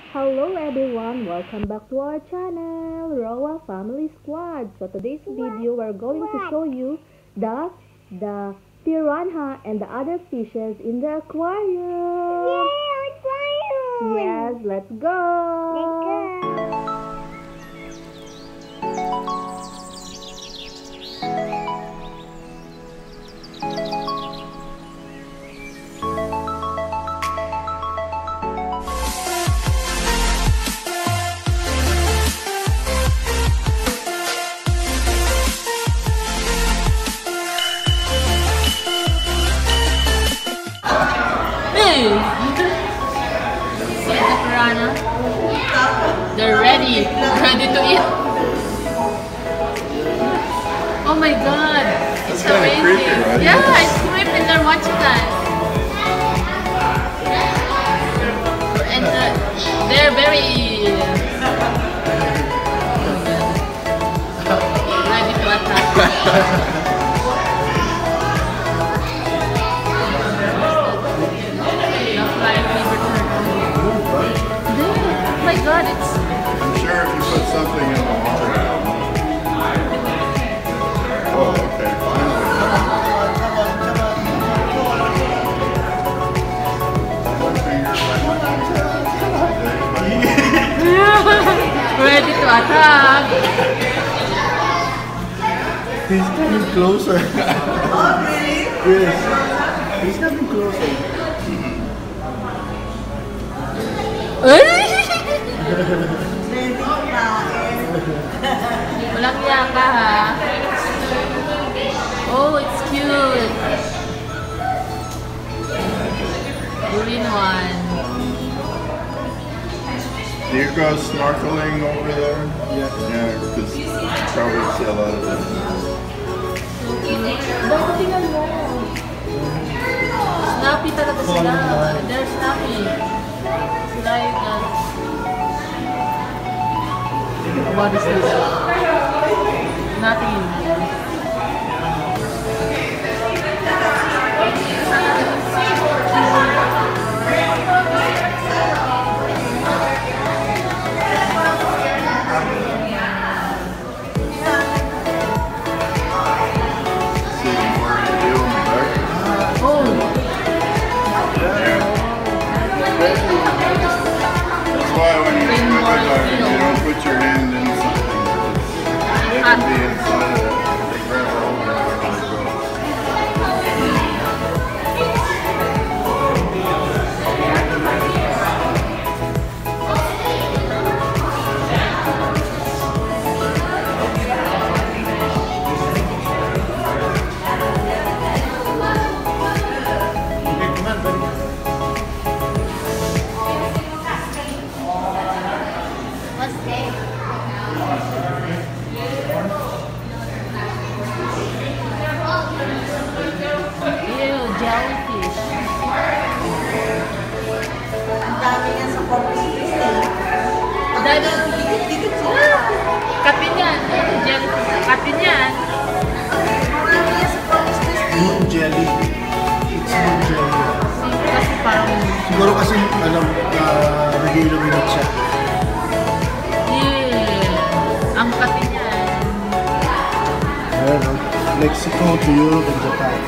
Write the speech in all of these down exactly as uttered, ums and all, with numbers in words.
Hello everyone, welcome back to our channel, Roa Family Squad. So today's video, we're going to show you the the piranha and the other fishes in the aquarium. Yay, aquarium! Yes, let's go! Let's go! See the piranha? They're ready. Ready to eat. Oh my god. It's, It's kinda amazing. creepy, right? Yeah, it's creepy. They're watching us. And uh, they're very ready to attack. Oh my god, it's... I'm sure if you put something in the water. Oh, okay, finally. One finger, ready to attack. He's getting closer. Oh, really? Yes. He's getting closer. Baby kain. Walang iya ka ha. Oh, it's cute. Green one. Do you go snorkeling over there? Yeah. Yeah, because you probably see a lot of them. Bakit tingnan mo? Snappy talaga sila. They're snappy. Sila yung uh, what is this? Nothing. See more to do in the dark. Oh, Yeah. That's why when you Bring scuba more diving, you feel. don't put your hand in something. They can be inside of it. They grab hold of it and go. what's that? Ew, jellyfish. Ang dami nga sa Corpus Christi. Dahil Dikit-dikit sila. kapin yan. Jellyfish. Kapin yan. Marami nga sa Corpus Christi. Moon jelly. It's moon jelly. Kasi parang, Siguro kasi alam, uh, nag-illuminate siya. yeah. Ang kapin yan. Ayan, no? Mexico to Europe and Japan.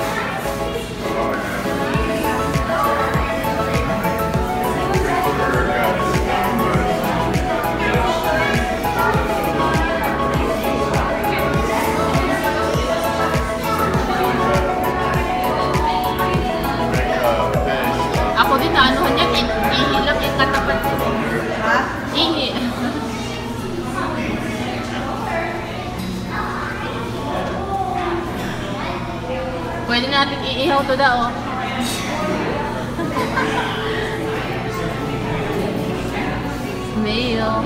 Ako din na anuhan yan. eh, Ihi lang yung katapat ko. Ha? Ihi. Pwede natin iihaw to da, oh. Snail.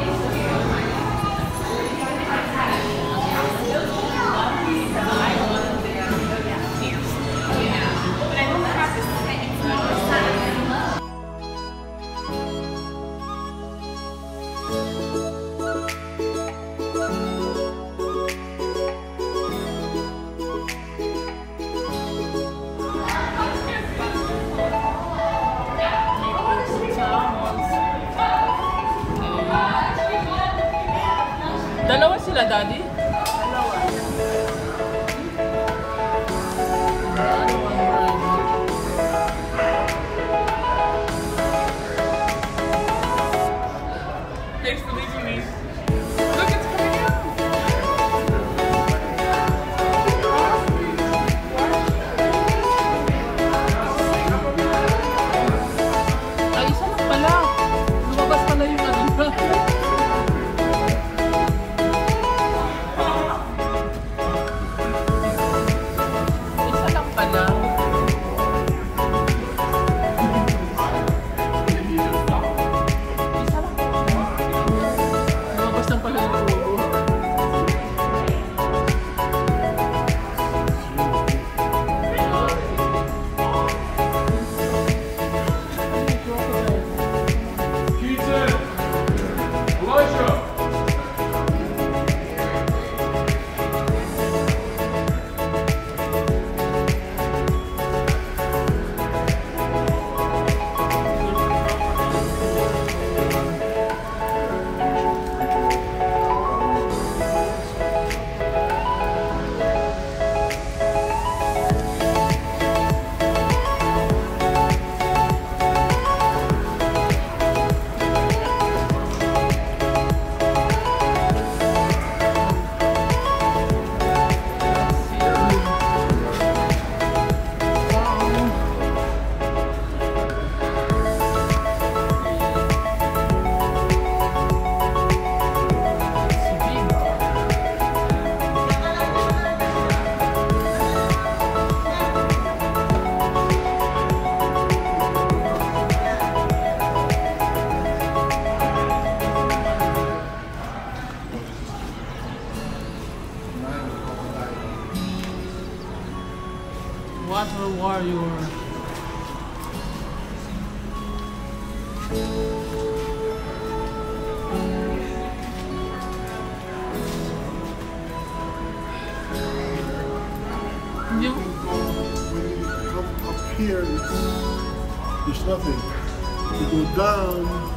Dalawa sila, Daddy? Dalawa. Ano ang brand? Thanks for leaving me. Look, it's coming out! Ay, isa lang pala. Lumabas pala yung ano. Isa lang pala. Isa lang pala. Lumabas lang pala yung ulo. Keaton! Elijah! Water warrior. Hindi mo. When you come up here, it's, there's nothing. You go down,